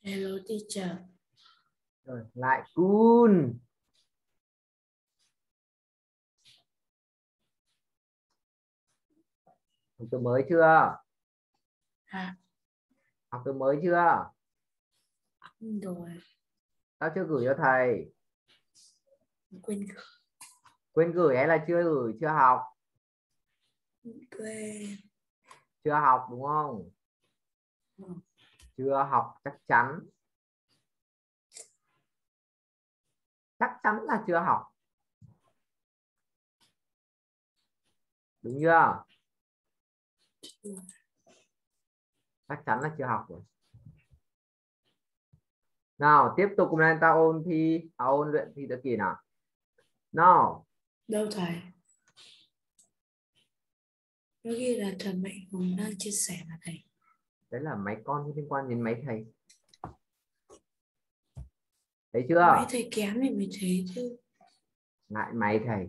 Hello teacher. Rồi, lại cool. Học từ mới chưa? À, Học từ mới chưa? rồi, Tao chưa gửi cho thầy. quên Quên gửi hay là chưa gửi? Chưa học? quên. Chưa học đúng không? Chưa học chắc chắn. Chắc chắn là chưa học. Đúng chưa? Chắc chắn là chưa học rồi. Nào, tiếp tục cùng ta ôn thi, ôn luyện thi tự kỷ nào. Nào, Đâu thầy? Nó ghi là Trần Mạnh Hùng đang chia sẻ mà thầy. đấy là máy con liên quan đến máy thầy. Thấy Mấy chưa? thầy kém thì mới thế chứ. Lại máy thầy.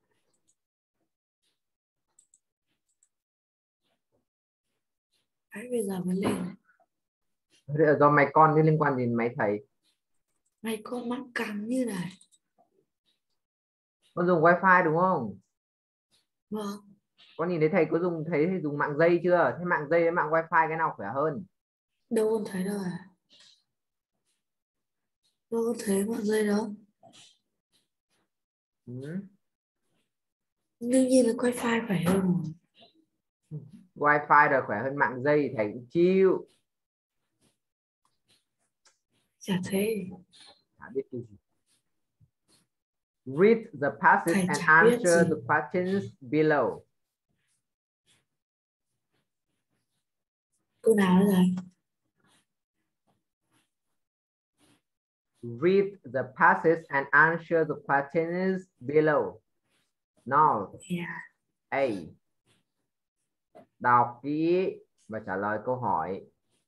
Đấy, bây giờ mới lên này. Thế là do máy con liên quan đến máy thầy. Mày có mắt căng như này. Con dùng wifi đúng không? Vâng, Con nhìn thấy thầy có dùng, thấy thầy dùng mạng dây chưa? Thế mạng dây với mạng wifi cái nào khỏe hơn? đâu con thấy đâu à? Đâu con thấy mọi người đó. Ừ. Đương nhiên là wifi phải hơn rồi. Wifi là khỏe hơn mạng dây, thầy cũng chịu. Chả thế. Chả biết cái gì. Read the passage Thầy and chả biết answer gì. the questions below. Cô nào nữa thầy? Read the passage and answer the questions below. Now, Yeah. A. Đọc kỹ và trả lời câu hỏi.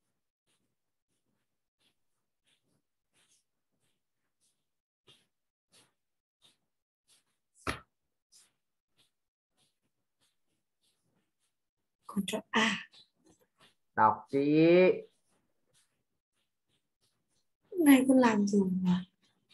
Con chọn A. Đọc kỹ. Lúc này con làm gì mà?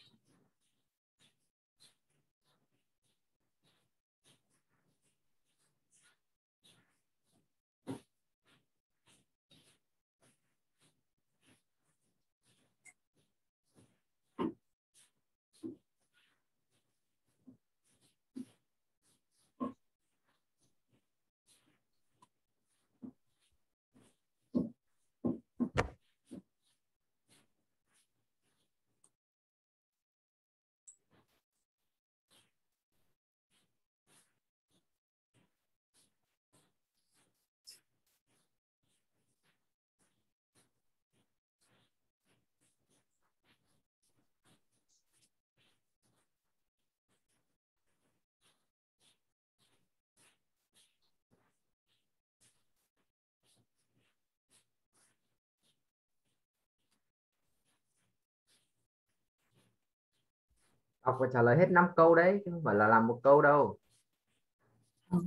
Đọc và trả lời hết 5 câu đấy, chứ không phải là làm một câu đâu. Vâng.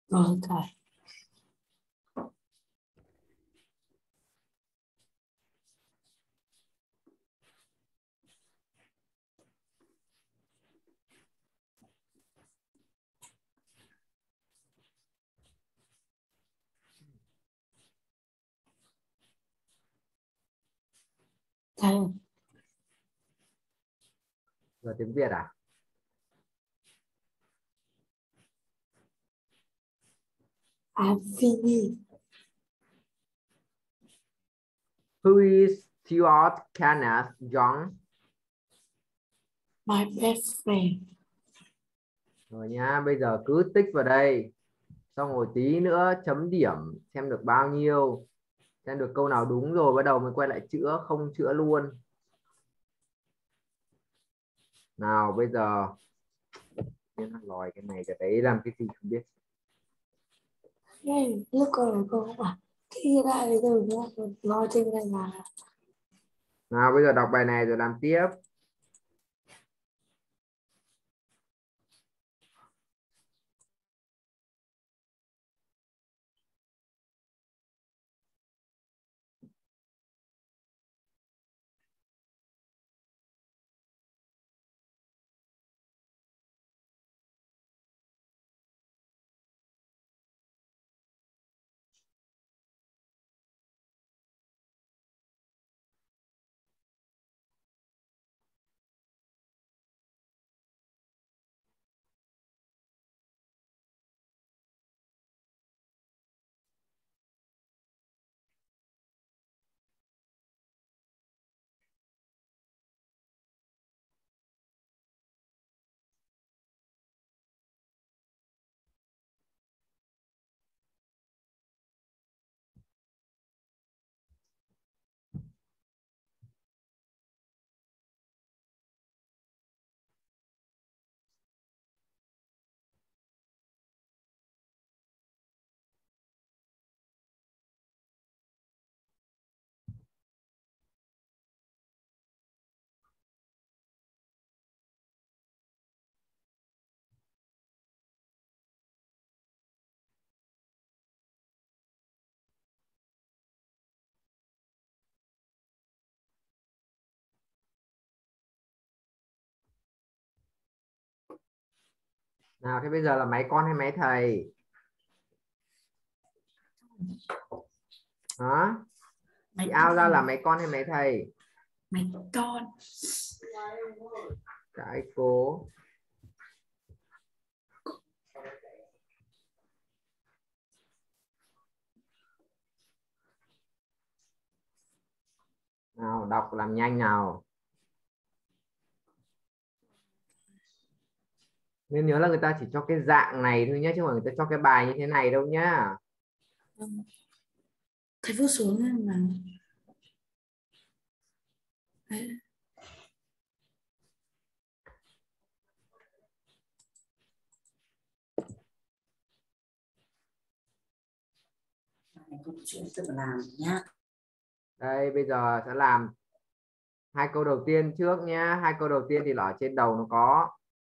Rồi thầy. Thầy Rồi tiếng Việt à? I'm finished. Who is Stuart Kenneth Young? My best friend. Rồi nhá, bây giờ cứ tích vào đây. Xong rồi tí nữa chấm điểm xem được bao nhiêu. Xem được câu nào đúng rồi bắt đầu mới quay lại chữa, không chữa luôn. Nào bây giờ lòi cái này cái đấy làm cái gì không biết. Hey, lúc cô bảo thi ra thì tôi nói trên đây là Nào bây giờ đọc bài này rồi làm tiếp. Nào thế bây giờ là máy con hay máy thầy? Hả? Chị mày ao ra là máy con hay máy thầy? mày con. Cái cố. Nào đọc làm nhanh nào. Nên nhớ là người ta chỉ cho cái dạng này thôi nhé, chứ không phải người ta cho cái bài như thế này đâu nhá. Thầy vô xuống mà. Đấy. Này có chuyện tự làm nhá. Đây bây giờ sẽ làm hai câu đầu tiên trước nhá. Hai câu đầu tiên thì là ở trên đầu nó có.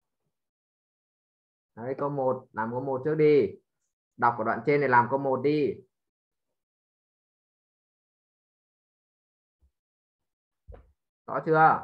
Đấy câu 1 làm câu 1 trước đi. Đọc của đoạn trên này làm câu 1 đi. Rõ chưa?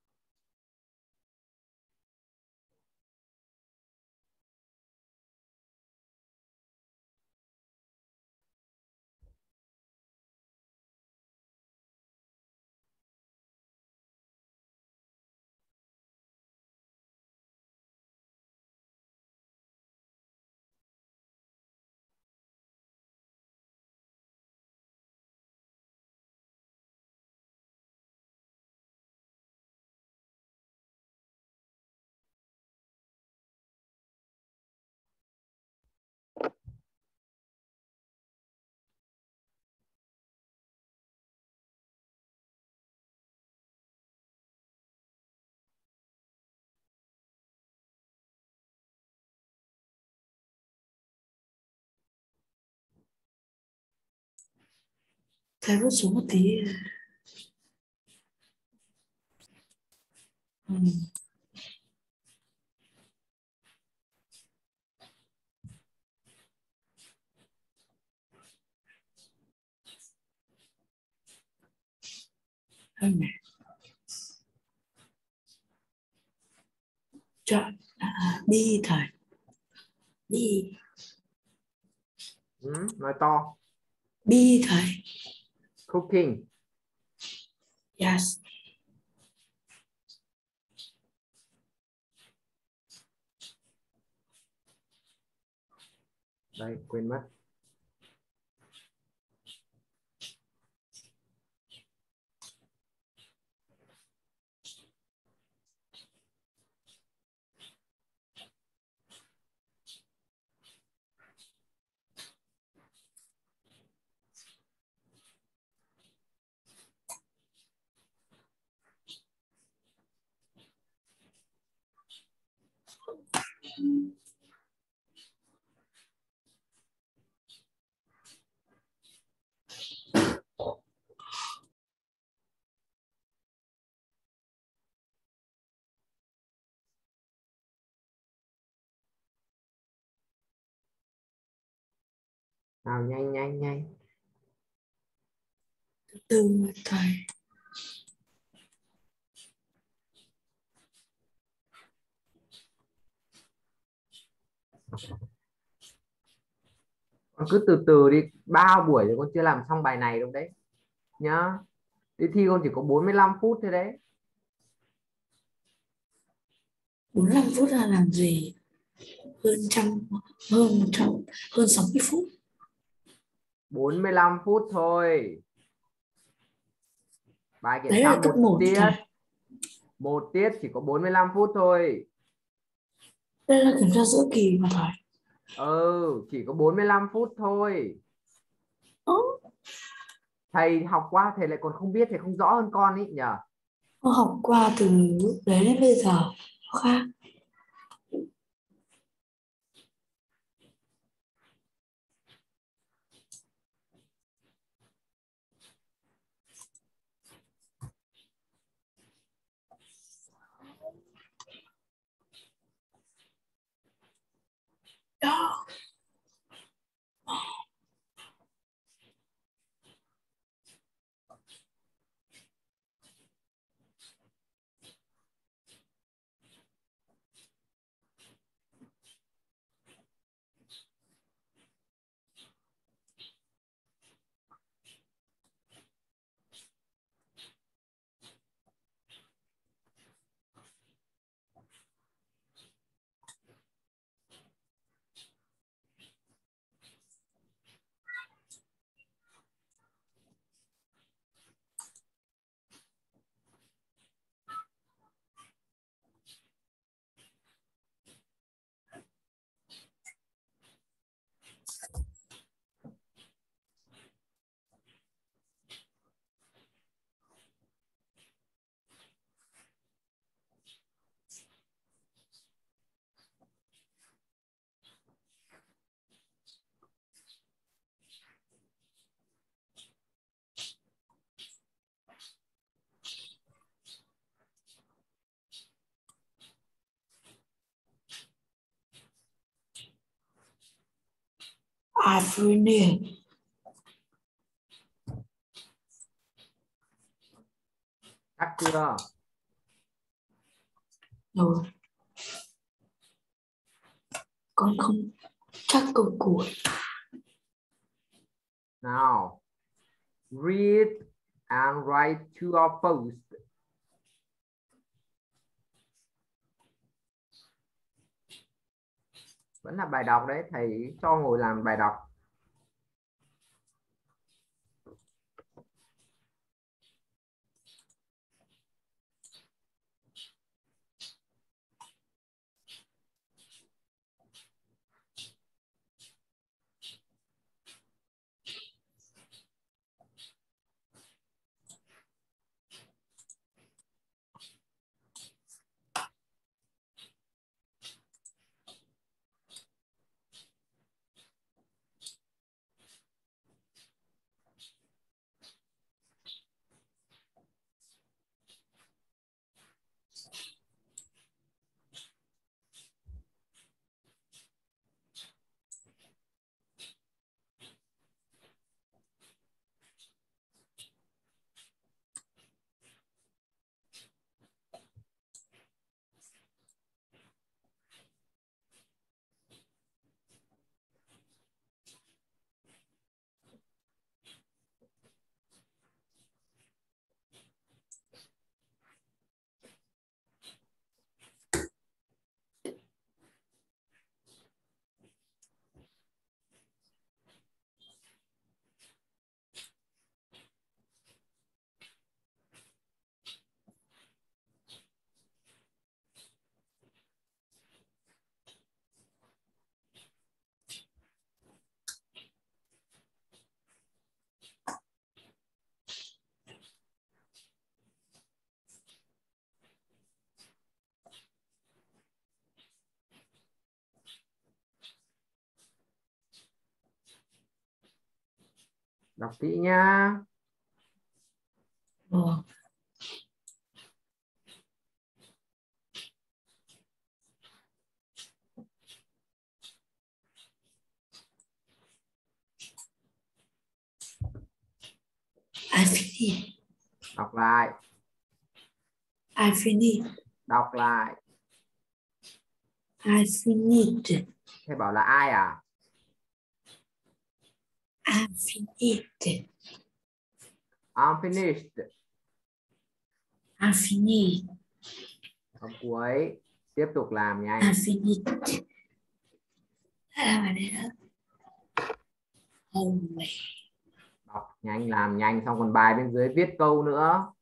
Thầy vô xuống một tí. Ừ. Hơn nè. Chọn đi thầy. Đi. Nói to. Đi thầy. Cooking. Yes. Đây, quên mất. Nào, nhanh nhanh nhanh. Từ thầy. Con cứ từ từ đi, 3 buổi rồi con chưa làm xong bài này đâu đấy nhá. Đi thi con chỉ có 45 phút thôi đấy. 45 phút là làm gì? Hơn trăm, hơn 100, hơn 60 phút. 45 phút thôi. Bài kiểm Đấy tra là cấp 1 tiết. thầy. Một tiết chỉ có 45 phút thôi. Đây là kiểm tra giữa kỳ mà thầy. Chỉ có 45 phút thôi. Ồ, Thầy học qua thầy lại còn không biết, thầy không rõ hơn con ý nhờ. con học qua từ lúc đấy đến bây giờ nó khác. Đó. Afternoon. Chắc chưa? Rồi. Con không chắc câu cuối. Nào, read and write to our post. Vẫn là bài đọc đấy, thầy cho ngồi làm bài đọc. Đọc kỹ nhá. Vâng. I finished. Đọc lại. I finished. Đọc lại. I finished. Thế bảo là ai à? I finished. I'm finished. I finished. Câu cuối. Tiếp tục làm I nhanh. finished. Làm ở đây đó. Oh my. Đọc nhanh, làm nhanh. Xong còn bài bên dưới viết câu nữa.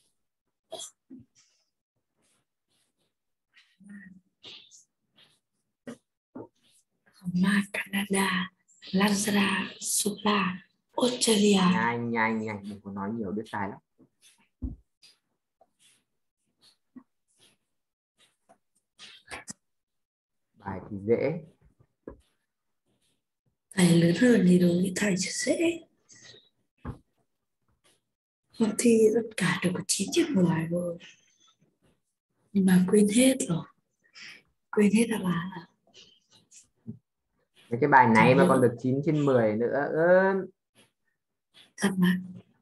Hồng Canada, Lazara, Sula, Australia. Nhanh nhanh nhanh, đừng có nói nhiều biết sai lắm. Bài thì dễ. Thầy lớn hơn thì đối với thầy sẽ dễ. Hôm thi tất cả đều có 9 trên 10 rồi. Nhưng mà quên hết rồi. Quên hết đáp án rồi. Cái bài này mà Chẳng còn nhớ. được 9 trên 10 nữa. Thật mà.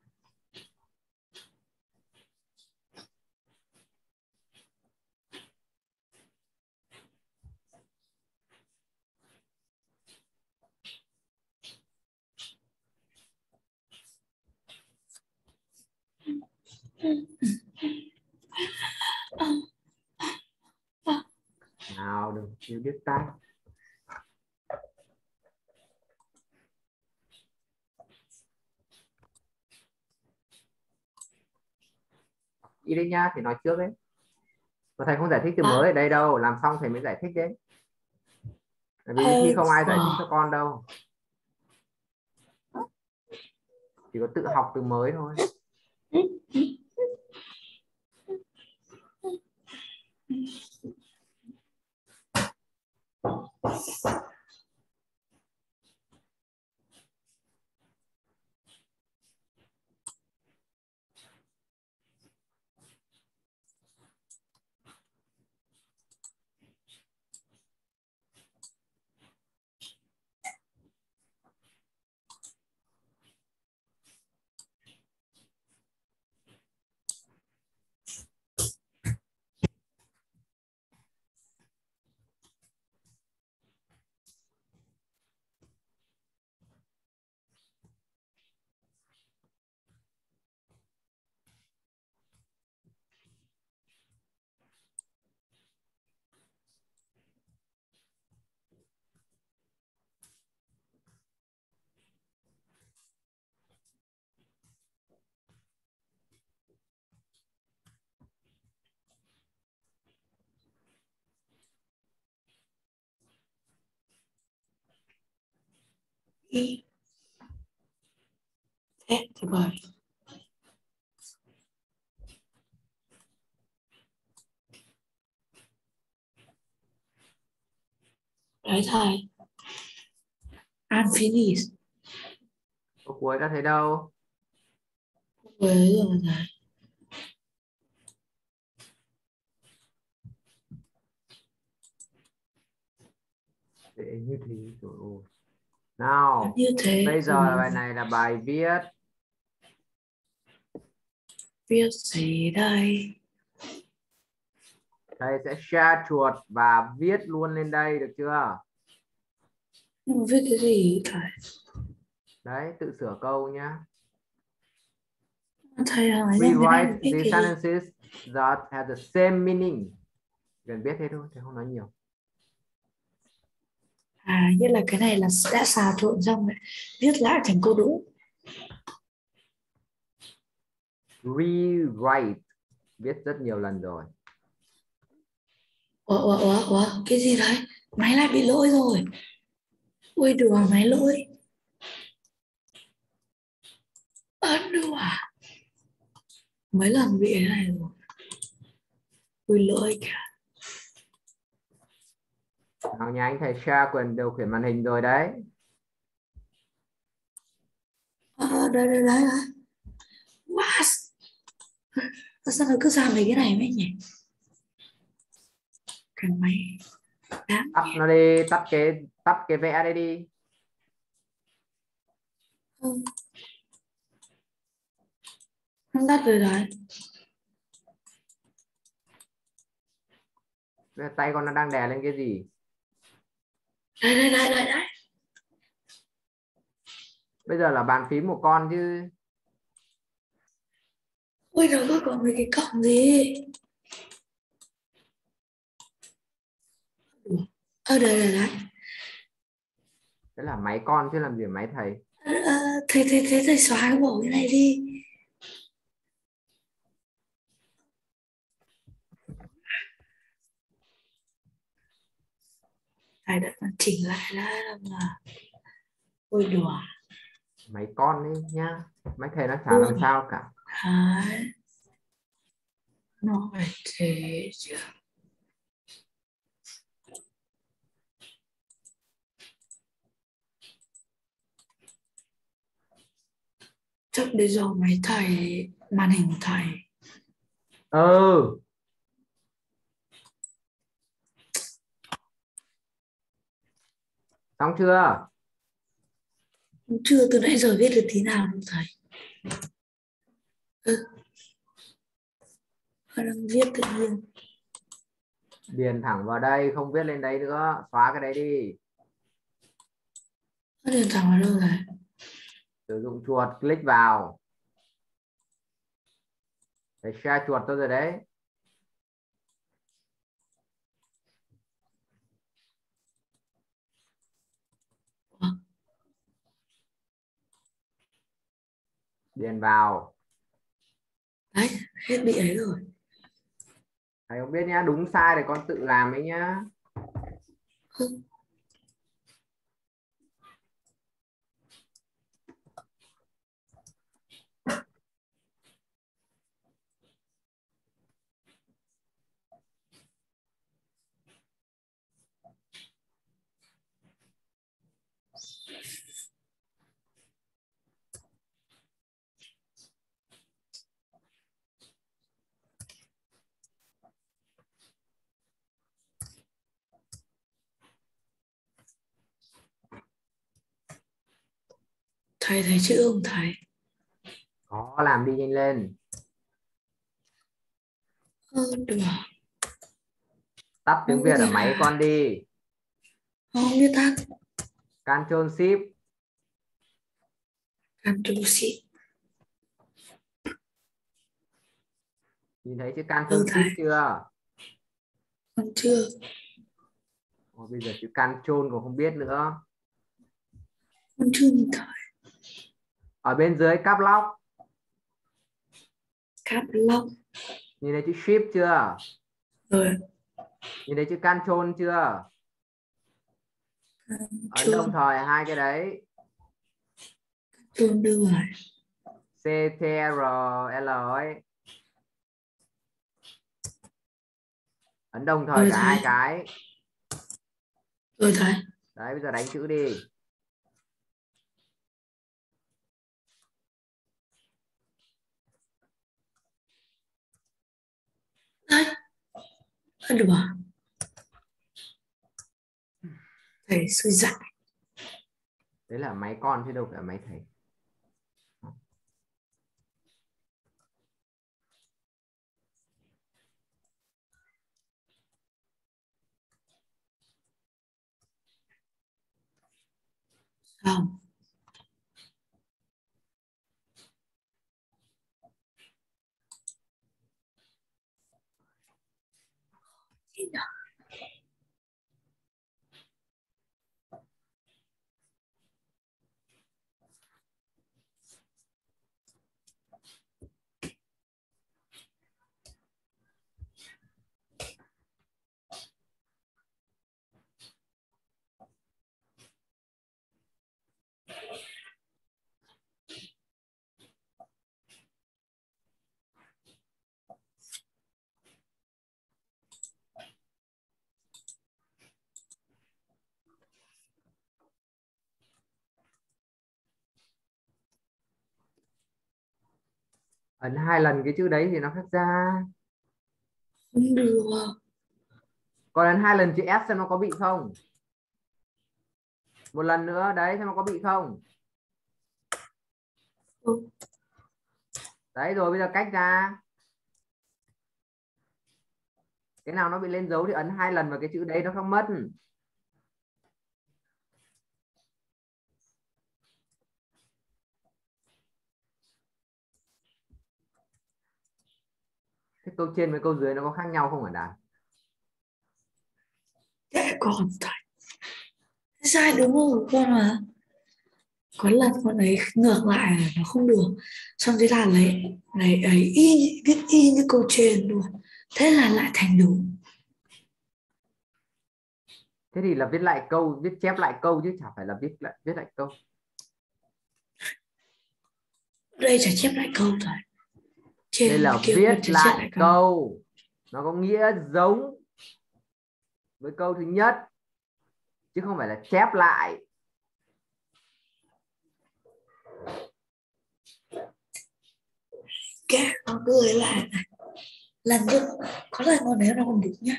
Nào đừng chưa biết tay. Ý đấy nhá, thì nói trước đấy. Mà thầy không giải thích từ mới ở đây đâu, làm xong thầy mới giải thích đấy. Bởi vì thi không ai giải thích cho con đâu. Chỉ có tự học từ mới thôi. Thế thì bởi. Đấy thầy. Unfinished. Câu cuối đã thấy đâu? Với rồi thầy. Để như thế rồi. Nào, Như thế bây giờ rồi. bài này là bài viết. Viết gì đây? Thầy sẽ share chuột và viết luôn lên đây, được chưa? Nhưng mà viết cái gì thầy? Đấy, tự sửa câu nhá. Thầy hỏi em cái này Rewrite viết the cái gì? sentences that have the same meaning. Cần biết thế thôi, thầy không nói nhiều. À, nghĩa là cái này là đã xào trộn xong rồi viết lại thành câu đúng. Rewrite, viết rất nhiều lần rồi. Ủa, cái gì đấy? Máy lại bị lỗi rồi. Ui đùa, máy lỗi. Đùa à? Mấy lần bị cái này rồi. Ui lỗi cả. Nào nhanh, thầy share quyền điều khiển màn hình rồi đấy. đây đây đấy đấy. What? Sao nó cứ ra mấy cái này mấy nhỉ? Cái máy đáng Tắt nó đi, tắt cái vẽ đây đi. không? Không tắt rồi đấy. Tay con nó đang đè lên cái gì? Đây đây đây đây đấy. Bây giờ là bàn phím một con chứ. Ôi nó có mấy cái cổng gì? Ở đây đây đấy. Đấy là máy con chứ làm gì máy thầy. Thầy xóa cái bộ cái này đi. Thầy đã còn chỉnh lại đã là ôi đùa. Máy con đấy nhá, máy thầy nó chả làm Luôn. sao cả. Đấy. Nó phải thế chứ. Chắc để do máy thầy, màn hình của thầy. Ừ, xong chưa? Chưa, từ nãy giờ viết được tí nào đâu thầy. Nó đang viết tự nhiên. Điền thẳng vào đây, không viết lên đấy nữa, xóa cái đấy đi. Nó điền thẳng vào đâu rồi? Sử dụng chuột click vào. Thầy share chuột tôi rồi đấy. Điền vào. Đấy, hết bị ấy rồi. Thầy không biết nhá, đúng sai thì con tự làm ấy nhá. Không. Thầy thấy chữ không thầy? Có, làm đi nhanh lên. Được. Tắt tiếng Không có Việt ở thể máy là con đi. không biết tắt. Control Shift. Control C. Nhìn thấy chữ Control Đâu thầy? Shift chưa? Không chưa. Ồ, bây giờ chữ Control còn không biết nữa. Không chưa nhìn thầy. Ở bên dưới Caps Lock. Caps lock. Nhìn thấy chữ Shift chưa? Rồi. Nhìn thấy chữ Control chưa? Ấn Chưa. đồng thời hai cái đấy. Chưa đưa rồi. CTRL ấy. Ấn đồng thời Rồi cả thầy. hai cái. Rồi thầy. Đấy, bây giờ đánh chữ đi. Đấy. Được à? Thầy sư dạy. Đấy là máy con chứ đâu phải máy thầy. Xong. Ấn 2 lần cái chữ đấy thì nó khác ra. Không được. Còn ấn 2 lần chữ S xem nó có bị không. Một lần nữa đấy xem nó có bị không. Ừ. Đấy rồi bây giờ cách ra. Cái nào nó bị lên dấu thì ấn 2 lần vào cái chữ đấy nó không mất. Thế câu trên với câu dưới nó có khác nhau không hả Đạt? Kệ con thầy. Sai đúng rồi con mà. Có lần con ấy ngược lại là nó không được. Xong thế là lấy ấy viết y như câu trên luôn. Thế là lại thành đúng. Thế thì là viết lại câu, viết chép lại câu chứ chả phải là viết lại câu. Đây chả chép lại câu thôi. Đây Trên là kia viết vẫn chả chép lại lại câu. câu. Nó có nghĩa giống với câu thứ nhất chứ không phải là chép lại. Kệ nó cười lại này. Lần trước có lần con ấy nó còn đúng nhá.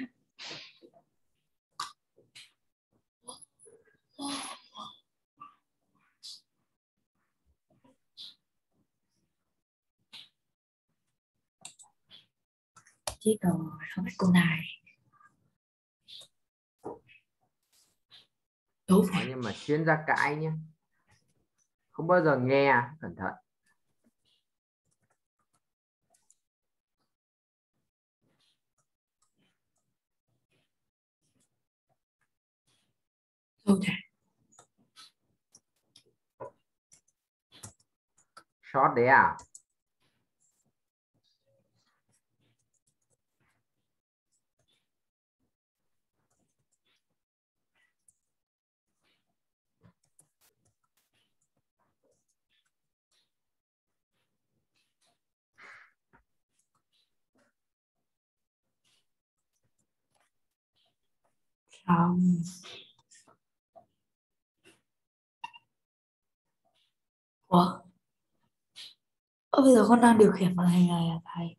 Chết rồi, không phải cô này. Đúng Đó, rồi. nhưng mà chuyên gia cãi nhé, không bao giờ nghe, cẩn thận. Câu này. Short đấy à? Không. Ủa? Bây giờ con đang điều khiển màn hình này à thầy?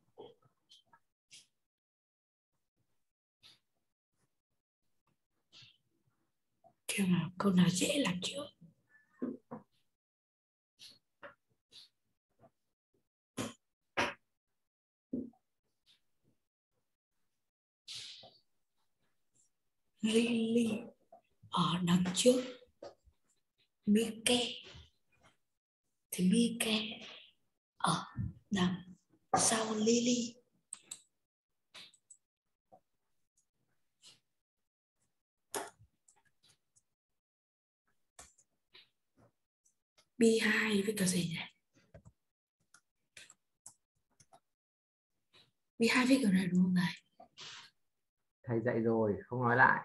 Kêu nào câu nào dễ làm trước. Lily ở đằng trước. Mike thì Mike ở đằng sau Lily. B2 với cả gì nhỉ? B2 với kiểu này đúng không thầy? Thầy dạy rồi không nói lại.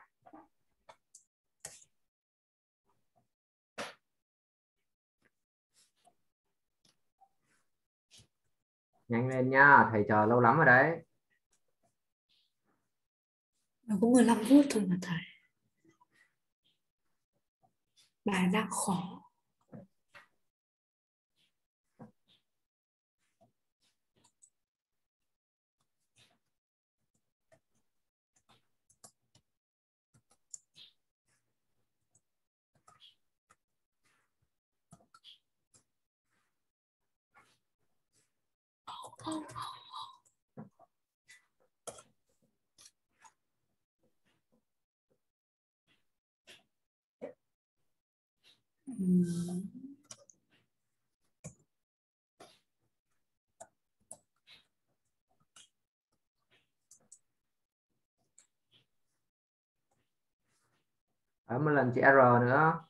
Nhanh lên nhá, thầy chờ lâu lắm rồi đấy. Nó có 15 phút thôi mà thầy. Bài đang khó. Uhm. Ấn một lần chữ R nữa.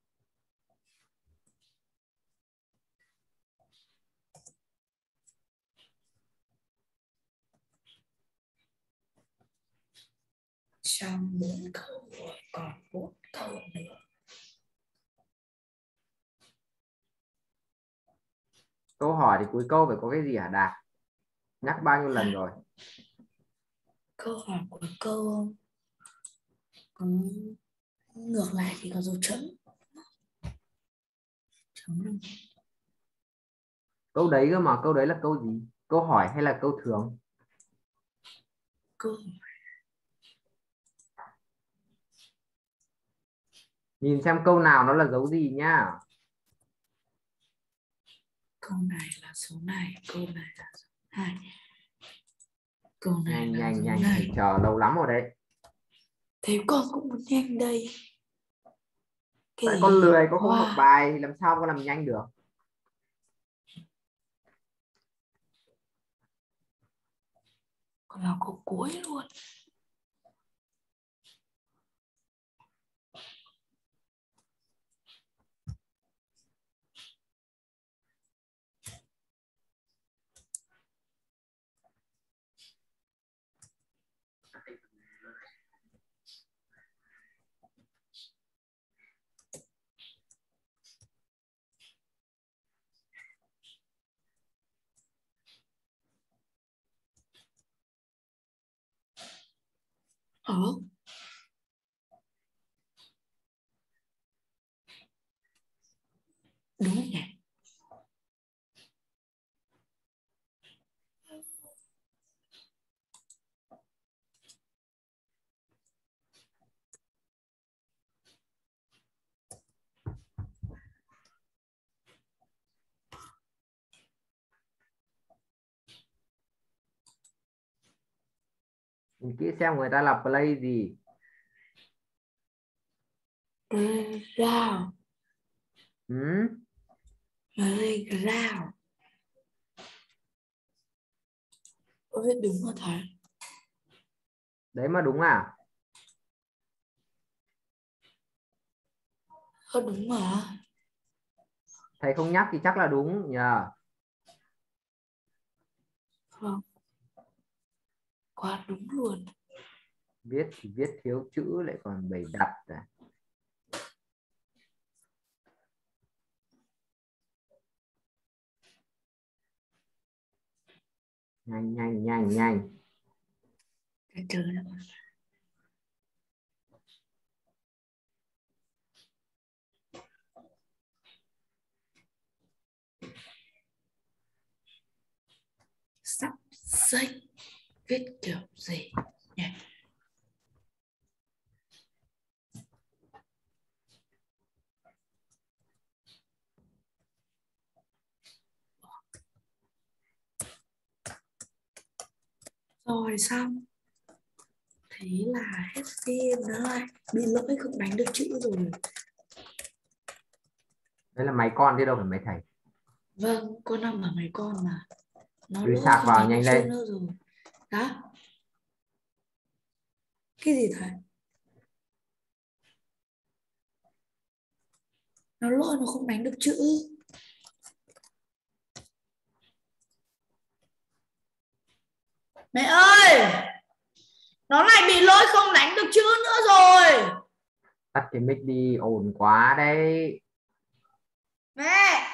Xong 4 câu rồi, còn 4 câu nữa. Câu hỏi thì cuối câu phải có cái gì hả Đạt? Nhắc bao nhiêu lần rồi? Câu hỏi của câu có ngược lại thì có dấu chấm. Chấm đâu? Câu đấy cơ mà, câu đấy là câu gì? Câu hỏi hay là câu thường? Câu Nhìn xem câu nào nó là dấu gì nhá. câu này là số này, câu này là số này, câu này Nhanh là nhanh số nhanh, thầy này. chờ lâu lắm rồi đấy. Thế con cũng muốn nhanh đây. Cái Tại con gì? lười, con không học Hoa. bài thì làm sao con làm nhanh được. Còn là câu cuối luôn. Ờ, đúng nhỉ. Nhìn kỹ xem người ta là play gì. Playground. Ừ? Playground. Ôi đúng rồi thầy. Đấy mà đúng à? Ơ đúng mà. Thầy không nhắc thì chắc là đúng nhờ. Không, quá đúng luôn. Viết thì viết thiếu chữ lại còn bày đặt à. Nhanh nhanh nhanh nhanh. Cái trời đó. Sắp xếp viết kiểu gì nhỉ? Rồi xong. Thế là hết phim nó lại bị lỗi không đánh được chữ rồi. Đấy là máy con chứ đâu phải máy thầy. Vâng, con nằm ở mấy con mà. Nó lỗi Restart không vào đánh được nhanh chữ lên. nữa rồi. Đó. Cái gì thầy? Nó lỗi nó không đánh được chữ. Mẹ ơi! Nó lại bị lỗi không đánh được chữ nữa rồi. Tắt cái mic đi, ồn quá đấy. Mẹ!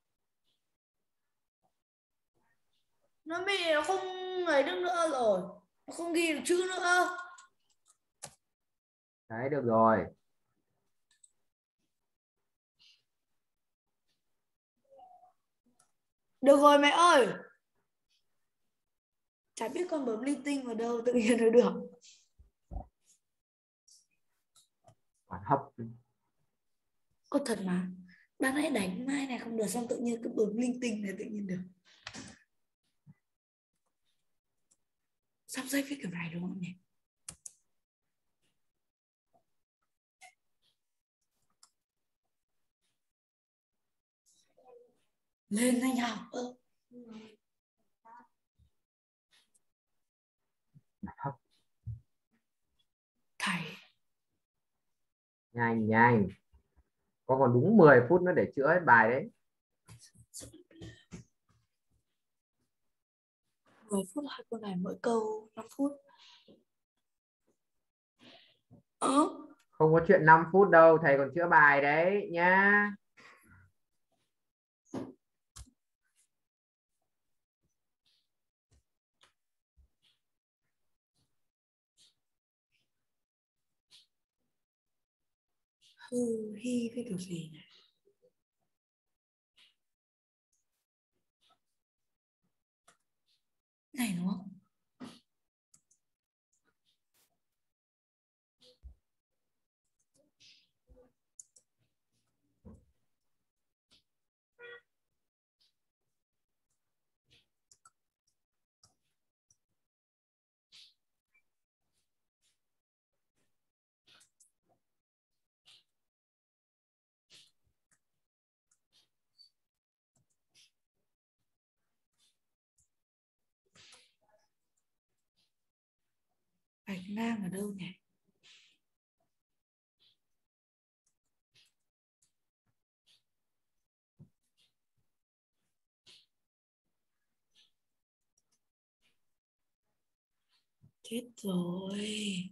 Nó bị nó không ấy được nữa rồi. Nó không ghi được chữ nữa. Đấy được rồi. Được rồi mẹ ơi. Chả biết con bấm linh tinh vào đâu tự nhiên nó được. Còn hấp. Có thật mà. Ban nãy đánh mai này không được xong tự nhiên cứ bấm linh tinh này tự nhiên được. Sắp xếp cái kiểu này đúng không nhỉ? Lên nhanh học. Hấp. Thầy. Nhanh nhanh. Con còn đúng 10 phút nữa để chữa hết bài đấy. 10 phút hai câu này mỗi câu 5 phút. Ờ. Không có chuyện 5 phút đâu, thầy còn chữa bài đấy nhá. Hư hi cái kiểu gì này. Này đúng không? Bạch nang ở đâu nhỉ? Chết rồi.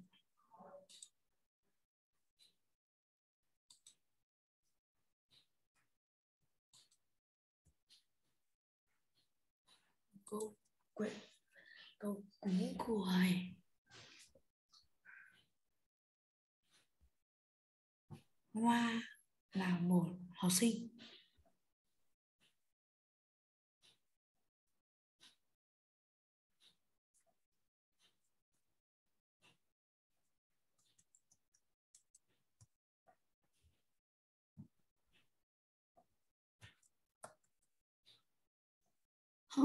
Câu quyện, câu cú cuồi. Hoa là một học sinh. Hả?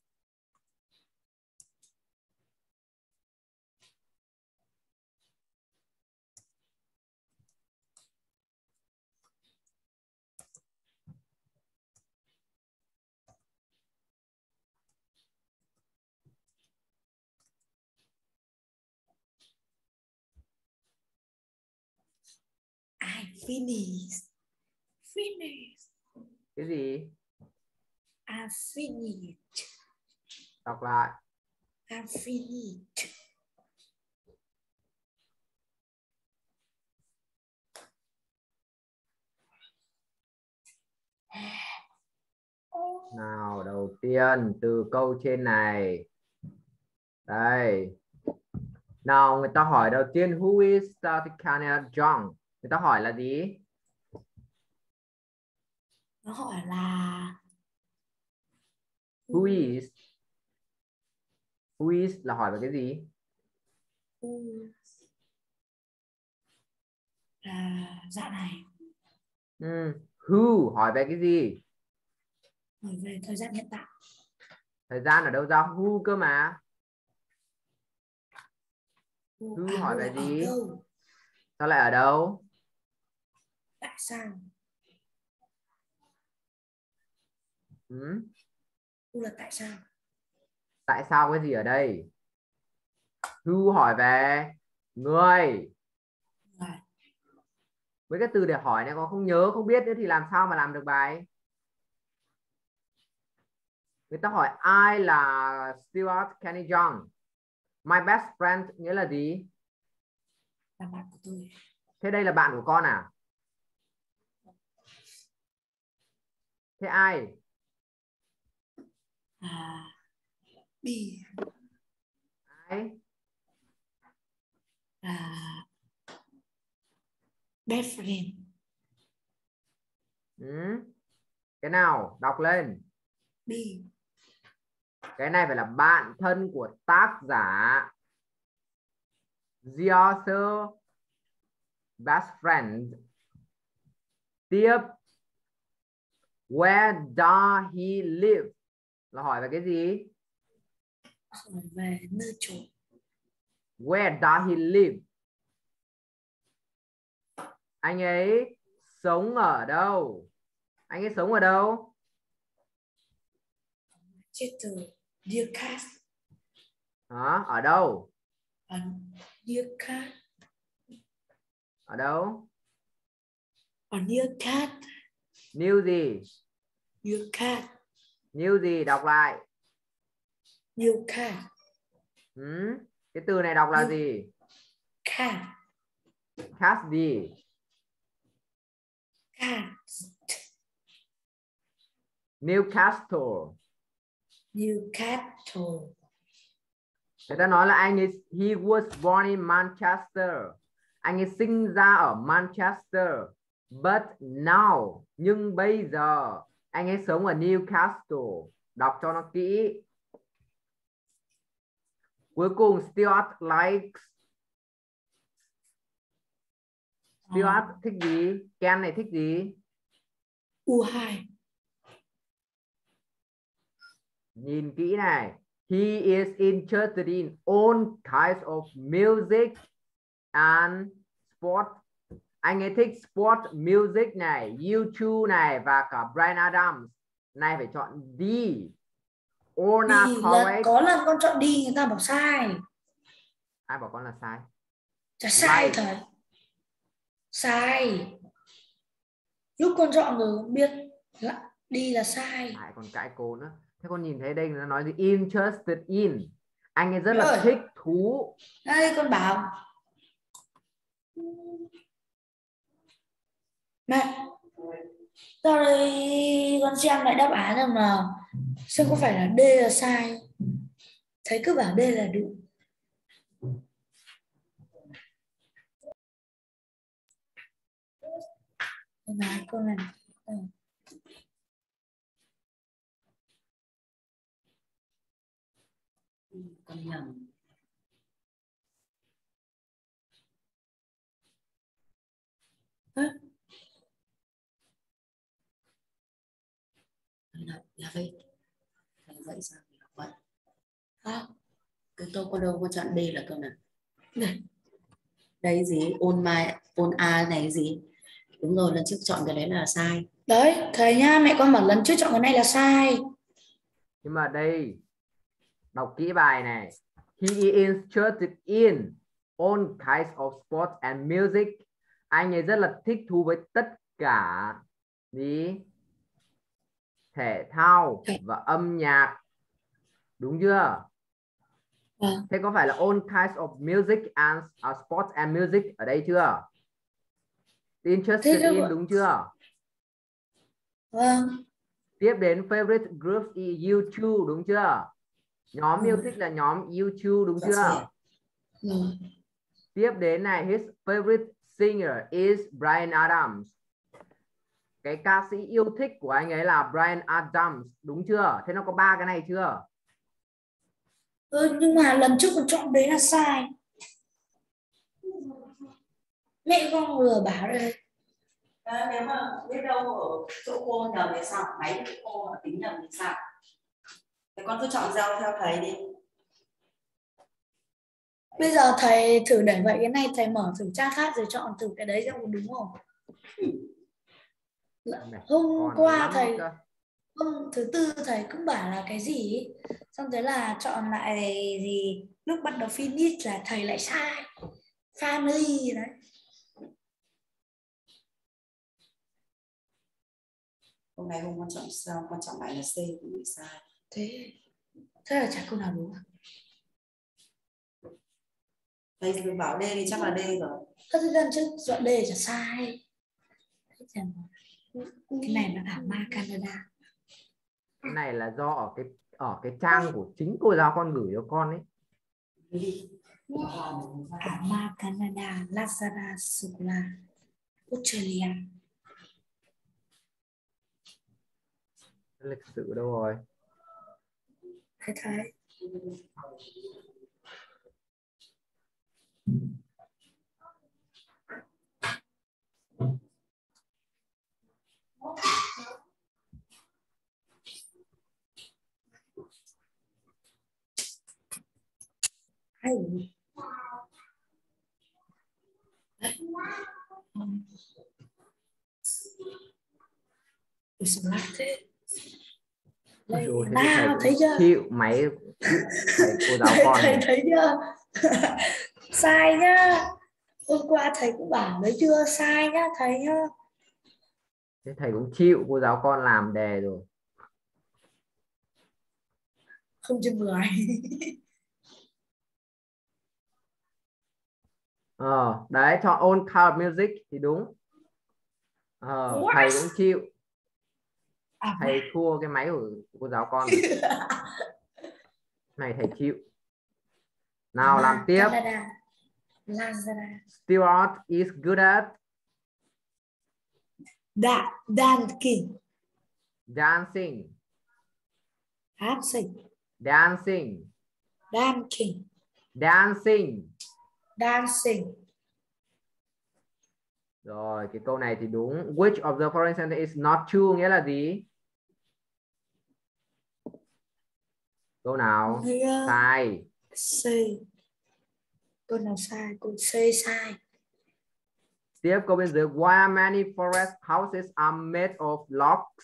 I finish. Finish. Cái gì? I finished. Đọc lại. I finished. Nào, đầu tiên từ câu trên này. Đây. Nào, người ta hỏi đầu tiên who is Tatiana Young? Người ta hỏi là gì? Nó hỏi là Who is? Who is là hỏi về cái gì? là dạo này. Who hỏi về cái gì? Hỏi về thời gian hiện tại. Thời gian ở đâu ra who cơ mà? Who hỏi về gì? Ở đâu? Sao lại ở đâu? Tại sao? Who là tại sao? Tại sao cái gì ở đây? Who hỏi về người. Người. Với cái từ để hỏi này còn không nhớ không biết nữa thì làm sao mà làm được bài? Người ta hỏi ai là Stuart Kenny Young? My best friend nghĩa là gì? Là bạn của tôi. Thế đây là bạn của con à? Thế ai? B. Ai? Best friend. Cái nào? Đọc lên. B. Cái này phải là bạn thân của tác giả. The author best friend. Tiếp. Where does he live? Là hỏi về cái gì? Hỏi về nơi trốn. Where does he live? Anh ấy sống ở đâu? Anh ấy sống ở đâu? Chết từ Dear Cat. Hả? Ở đâu? Dear Cat. Ở đâu? Dear Cat. New gì? Dear Cat. New gì? Đọc lại. Dear Cat. Cái từ này đọc là gì? Cat. Cat gì? Cat. Newcastle. Newcastle. Người ta nói là anh ấy he was born in Manchester. Anh ấy sinh ra ở Manchester. But now, nhưng bây giờ anh ấy sống ở Newcastle. Đọc cho nó kỹ. Cuối cùng Stuart likes. Stuart thích gì? Ken này thích gì? U2. Nhìn kỹ này. He is interested in all kinds of music and sport. Anh ấy thích sport music này, U2 này và cả Bryan Adams. Này phải chọn D. Có lần con chọn đi người ta bảo sai. Ai bảo con là sai? Chả sai thầy. Sai. Lúc con chọn rồi biết là đi là sai. Lại còn cãi cô nữa. Thế con nhìn thấy đây nó nói gì? Interested in. Anh ấy rất là thích thú. Đây con bảo. Mẹ. Sau đây con xem lại đáp án rồi mà. Xem có phải là D là sai. Thấy cứ bảo D là đúng. Nói câu này. Con nhầm. Là vậy. Thầy dạy sao thì học vậy. Cái câu con đâu con chọn D là câu nào? Đây. Đấy gì? Ôn A này gì? Đúng rồi, lần trước chọn cái đấy là sai. Đấy, thầy nha, mẹ con bảo lần trước chọn cái này là sai. Nhưng mà đây, đọc kỹ bài này. He is interested in all kinds of sports and music. Anh ấy rất là thích thú với tất cả gì? Thể thao và âm nhạc. Đúng chưa? Thế có phải là all kinds of music and sports and music ở đây chưa? Interested in đúng chưa? Vâng. Tiếp đến favorite groups U2 đúng chưa? Nhóm yêu thích là nhóm U2 đúng chưa? Tiếp đến này, his favorite singer is Bryan Adams. Cái ca sĩ yêu thích của anh ấy là Bryan Adams, đúng chưa? Thế nó có 3 cái này chưa? Nhưng mà lần trước con chọn đấy là sai. Mẹ con vừa bảo đây. Nếu mà biết đâu ở chỗ cô nhầm thì sao? Máy của cô mà tính nhầm thì sao? Thế con cứ chọn giao theo thầy đi. Bây giờ thầy thử để vậy cái này thầy mở thử trang khác rồi chọn thử cái đấy xem có đúng không? Hôm qua thầy hôm thứ tư thầy cũng bảo là cái gì ấy. Xong thế là chọn lại gì lúc bắt đầu finish là thầy lại sai. Family đấy. Hôm nay hôm con chọn sao? Con chọn lại là C cũng bị sai. Thế là chả câu nào đúng à? Thầy bảo D thì chắc là D rồi. Các lần trước chọn D chả sai. Cái này là thảo ma Canada. Cái này là do ở cái trang của chính cô giáo con gửi cho con ấy. Thảo ma Canada, Lazada, Sula, Australia. Lịch sử đâu rồi? Thấy. Hay. Sao lạ thế? Nào thấy chưa? Chịu máy thầy cô giáo con thầy thấy chưa? Sai nhá. Hôm qua thầy cũng bảo đấy chưa, sai nhá thầy nhá. Thế thầy cũng chịu cô giáo con làm đề rồi. 0/10. Đấy, chọn all kind of music thì đúng. Thầy cũng chịu. Thầy thua cái máy của cô giáo con rồi. Này thầy chịu. Nào làm tiếp. Stuart is good at dancing. Dancing. Dancing. Dancing. Dancing. Dancing. Dancing. Rồi, cái câu này thì đúng. Which of the following sentence is not true nghĩa là gì? Câu nào sai? C. Câu nào sai? Câu C sai. Tiếp câu bên dưới. Why are many forest houses are made of logs?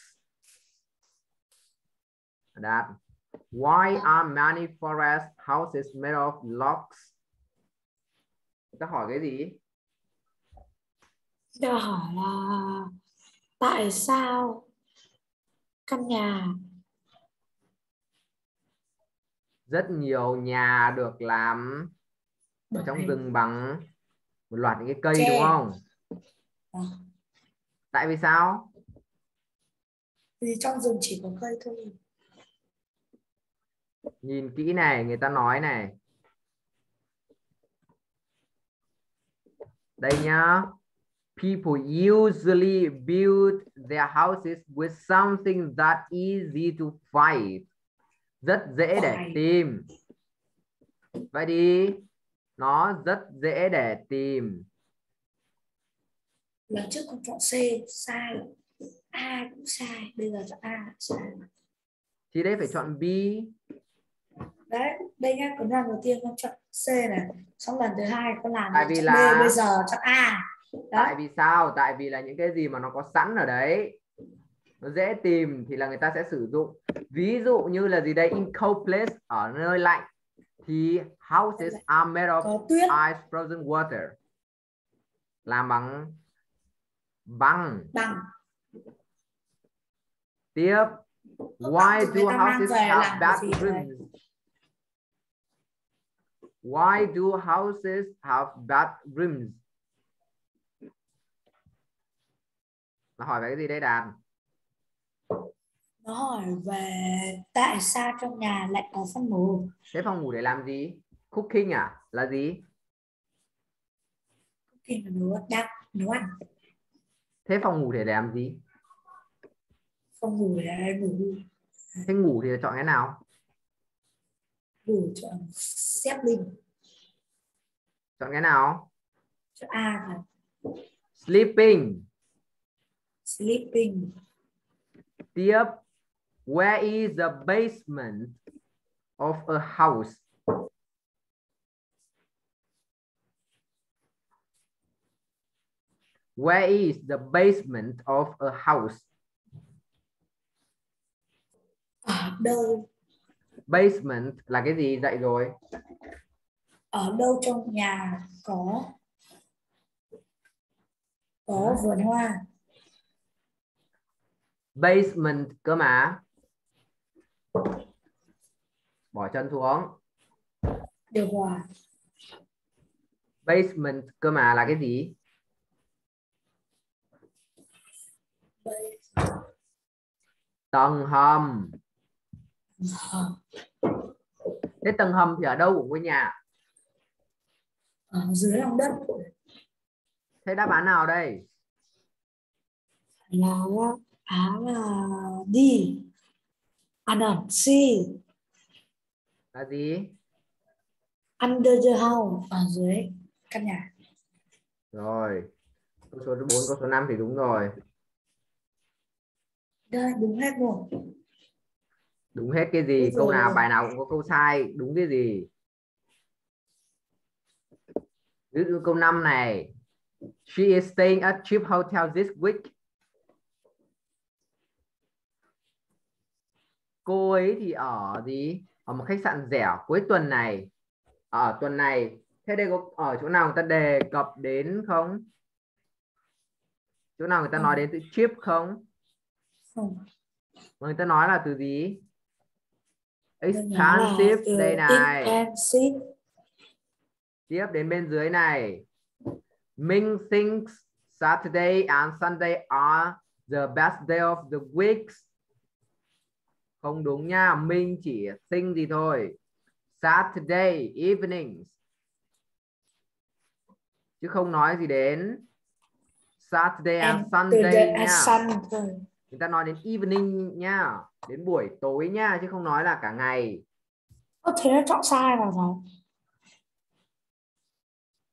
Đạt. Why are many forest houses made of logs? Ta hỏi cái gì? Câu hỏi là tại sao căn nhà Rất nhiều nhà được làm ở trong rừng bằng một loạt những cái cây tre. Đúng không? Tại vì sao? Vì trong rừng chỉ có cây thôi. Nhìn kỹ này, người ta nói này. Đây nhá. People usually build their houses with something that easy to find. Rất dễ để tìm. Vậy đi. Nó rất dễ để tìm. Lần trước con chọn C sai. A cũng sai. Bây giờ chọn A sai. Thì đây phải chọn B. Đấy, đây nhá, con lần đầu tiên con chọn C này, xong lần thứ hai con làm Tại vì chọn là B, bây giờ chọn A. Đó. Tại vì sao? Tại vì là những cái gì mà nó có sẵn ở đấy, nó dễ tìm thì là người ta sẽ sử dụng. Ví dụ như là gì đây? In cold place, ở nơi lạnh thì houses are made of ice frozen water. Làm bằng băng. Tiếp. Why do houses have bathrooms? Why do houses have bathrooms? Nó hỏi về cái gì đây Đàn? Nó hỏi về tại sao trong nhà lại có phòng ngủ. Thế phòng ngủ để làm gì? Cooking à? Là gì? Cooking là nấu ăn. Thế phòng ngủ để làm gì? Phòng ngủ để ngủ. Thế ngủ thì chọn cái nào? Ngủ chọn xếp linh. Chọn cái nào? Chọn A là Sleeping. sleeping. Tiếp. Where is the basement of a house? Where is the basement of a house? Ở đâu? Basement là cái gì? Dạy rồi. Ở đâu trong nhà có vườn hoa? Basement cơ mà. Bỏ chân xuống. Điều hòa. Basement cơ mà là cái gì? Tầng hầm. Thế tầng hầm thì ở đâu của ngôi nhà? Ở dưới lòng đất. Thế đáp án nào đây? Là D. C. Là gì? Under the house, ở dưới căn nhà. Rồi. Câu số 4, câu số 5 thì đúng rồi. Đây, đúng hết rồi. Đúng hết cái gì? Câu nào bài nào cũng có câu sai. Đúng cái gì? Ví dụ câu 5 này. She is staying at cheap hotel this week. Cô ấy thì ở gì? Ở một khách sạn rẻ cuối tuần này. Ở tuần này. Thế đây có ở chỗ nào người ta đề cập đến không? Chỗ nào người ta nói đến từ cheap không? Không. Người ta nói là từ gì? Expensive. Đây này. Expensive. Tiếp đến bên dưới này. Minh thinks Saturday and Sunday are the best day of the week. Không đúng nha. Minh chỉ think gì thôi. Saturday evenings. Chứ không nói gì đến Saturday and Sunday nha. Người ta nói đến evening nha. Đến buổi tối nha. Chứ không nói là cả ngày. Thế nó chọn sai vào rồi.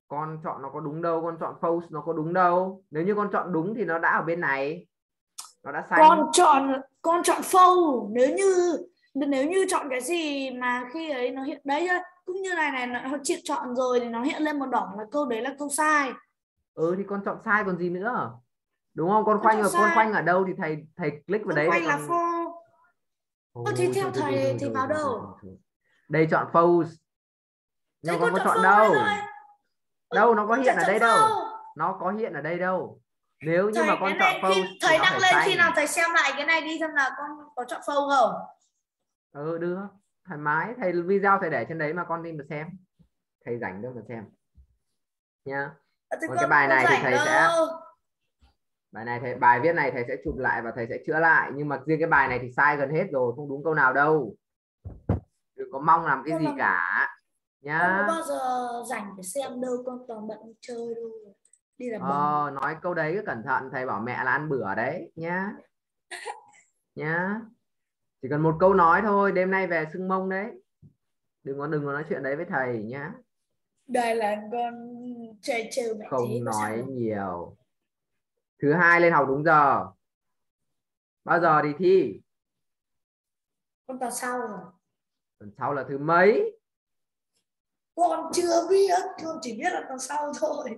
Con chọn nó có đúng đâu, con chọn false nó có đúng đâu. Nếu như con chọn đúng thì nó đã ở bên này, nó đã xanh. Con chọn phâu. Nếu như chọn cái gì mà khi ấy nó hiện đấy cũng như này nó chịu chọn rồi thì nó hiện lên một đỏ là câu đấy là câu sai. Thì con chọn sai còn gì nữa, đúng không? Con Con chọn con sai. khoanh ở đâu thì thầy click vào Con đấy khoanh để là con. phô. Thì theo thầy thì vào đâu? Đây chọn false. Nhưng Thế mà con con có chọn chọn phâu đâu? đấy rồi. Đâu nó có Con hiện ở chọn đây phâu. đâu. Nó có hiện ở đây đâu. Nếu như mà Thầy con cái chọn này false khi thì thầy nó đăng phải lên khi xanh. nào thầy xem lại cái này đi xem là con có chọn phâu không? Được, thoải mái. Thầy video thầy để trên đấy mà con đi mà xem. Thầy rảnh đâu mà xem nhá. Thì Còn cái con bài không này thì rảnh thầy đâu. sẽ bài viết này thầy sẽ chụp lại và thầy sẽ chữa lại, nhưng mà riêng cái bài này thì sai gần hết rồi, không đúng câu nào đâu. Đừng có mong làm cái gì cả Con có nhá. bao giờ rảnh để xem đâu, con toàn bận đi chơi đâu, đi làm bóng. Nói câu đấy cứ cẩn thận, thầy bảo mẹ là ăn bữa đấy nhá. Nhá, chỉ cần một câu nói thôi, đêm nay về sưng mông đấy. Đừng có nói chuyện đấy với thầy nhá. Đây là con chơi mẹ thế Không có nói sao. nhiều. Thứ hai lên học đúng giờ. Bao giờ thì thi? Con tuần sau rồi. Tuần sau là thứ mấy? Con chưa biết, con chỉ biết là tuần sau thôi.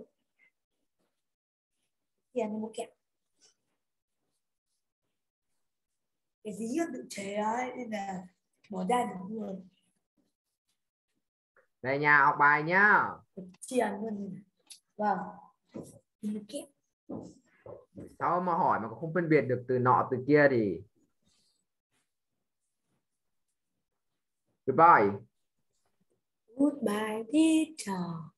Tiền một kẹo. Cái ví con tự chế ấy nên là bỏ ra được luôn. Về nhà học bài nhá. Tiền luôn. Vâng. Một kẹo. Sao mà hỏi mà không phân biệt được từ nọ từ kia thì goodbye. Goodbye teacher.